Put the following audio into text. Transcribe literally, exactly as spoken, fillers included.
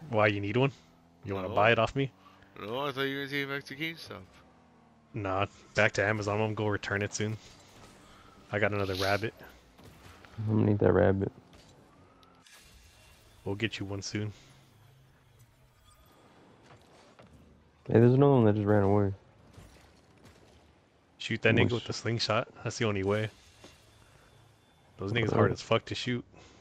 Why, you need one? You want to buy No, it off me? no, I thought you were gonna take it back to GameStop. Nah, back to Amazon. I'm gonna go return it soon. I got another rabbit. I'm gonna need that rabbit. We'll get you one soon. Hey, there's another one that just ran away. Shoot that nigga with Which, the slingshot. That's the only way. Those niggas hard uh, as fuck to shoot.